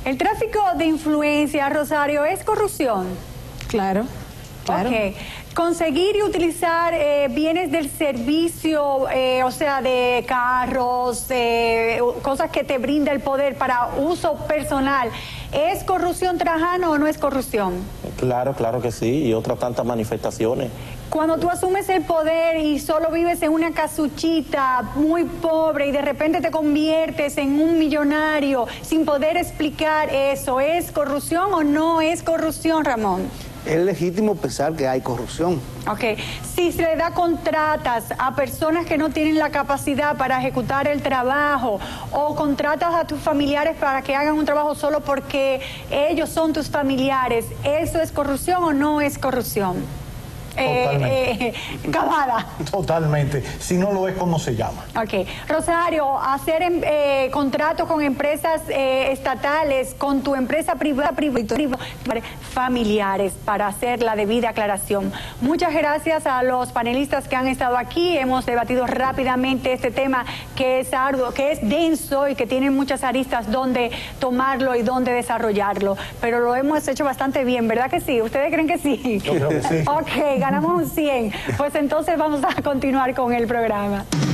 ¿El tráfico de influencia, Rosario, es corrupción? Claro, claro. Ok. Conseguir y utilizar bienes del servicio, o sea, de carros, cosas que te brinda el poder para uso personal, ¿es corrupción, Trajano, o no es corrupción? Claro, claro que sí, y otras tantas manifestaciones. Cuando tú asumes el poder y solo vives en una casuchita muy pobre y de repente te conviertes en un millonario sin poder explicar eso, ¿es corrupción o no es corrupción, Ramón? Es legítimo pensar que hay corrupción. Ok, si se le da contratas a personas que no tienen la capacidad para ejecutar el trabajo o contratas a tus familiares para que hagan un trabajo solo porque ellos son tus familiares, ¿eso es corrupción o no es corrupción? Cavada. Totalmente. Si no lo es, ¿cómo se llama? Ok. Rosario, hacer contratos con empresas estatales, con tu empresa privada, familiares, para hacer la debida aclaración. Muchas gracias a los panelistas que han estado aquí. Hemos debatido rápidamente este tema que es arduo, que es denso y que tiene muchas aristas donde tomarlo y donde desarrollarlo. Pero lo hemos hecho bastante bien, ¿verdad que sí? ¿Ustedes creen que sí? Yo creo que sí. Ok, ganamos un 100. Pues entonces vamos a continuar con el programa.